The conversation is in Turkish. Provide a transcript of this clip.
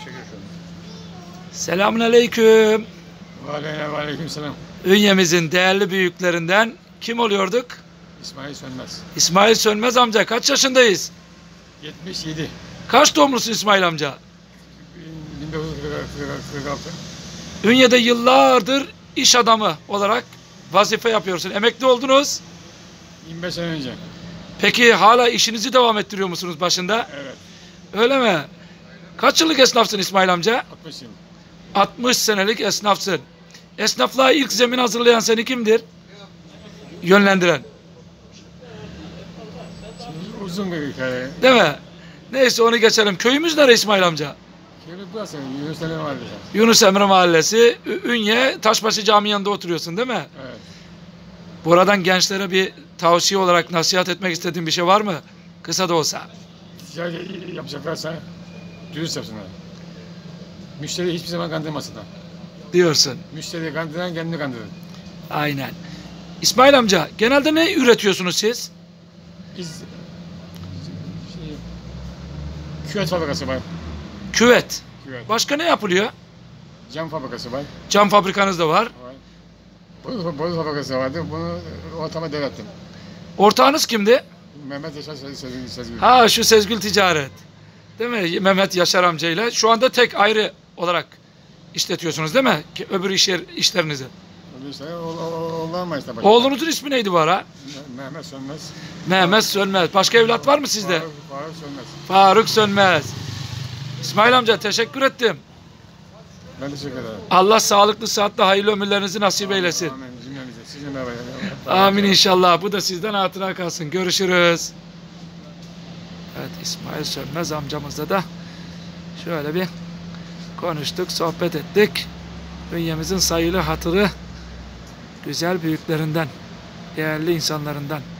Selamünaleyküm. Aleykümselam. Ünyemizin değerli büyüklerinden kim oluyorduk? İsmail Sönmez. İsmail Sönmez amca. Kaç yaşındayız? 77. Kaç doğumlusun İsmail amca? 1946. Ünye'de yıllardır iş adamı olarak vazife yapıyorsun. Emekli oldunuz. 25 sene önce. Peki hala işinizi devam ettiriyor musunuz başında? Evet. Öyle mi? Kaç yıllık esnafsın İsmail amca? 60 yıl. 60 senelik esnafsın. Esnaflığa ilk zemin hazırlayan seni kimdir? Yönlendiren. Şimdi uzun bir hikaye. Değil mi? Neyse onu geçelim. Köyümüz nere İsmail amca? Şimdi burası Yunus Emre Mahallesi. Yunus Emre Mahallesi, Ünye, Taşbaşı Camii yanında oturuyorsun değil mi? Evet. Buradan gençlere bir tavsiye olarak nasihat etmek istediğin bir şey var mı? Kısa da olsa. Ticaret yapacaklarsa dürüst yapsınlar. Müşteri hiçbir zaman kandırmasınlar. Diyorsun. Müşteriyi kandıran kendini kandırır. Aynen. İsmail amca, genelde ne üretiyorsunuz siz? Biz küvet fabrikası var. Küvet. Küvet. Başka ne yapılıyor? Cam fabrikası var. Cam fabrikanız da var. Boru fabrikası vardı. Bunu ortama devrettim. Ortağınız kimdi? Mehmet Yaşar Sezgin. Ha, şu Sezgül Ticaret. Değil mi? Mehmet Yaşar amcayla. Şu anda tek ayrı olarak işletiyorsunuz değil mi? Öbür işlerinizi. Oğlan işte. Oğlunuzun ismi neydi bu ara? Mehmet Sönmez. Mehmet Sönmez. Başka evlat var mı sizde? Faruk Sönmez. Faruk Sönmez. İsmail amca teşekkür ettim. Ben teşekkür ederim. Allah sağlıklı, sıhhatli, hayırlı ömürlerinizi nasip eylesin. Amin. Cümlemize. Sizinle beraber. Amin inşallah. Bu da sizden hatıra kalsın. Görüşürüz. Evet, İsmail Sönmez amcamızla da şöyle bir konuştuk, sohbet ettik. Dünyamızın sayılı hatırı güzel büyüklerinden, değerli insanlarından.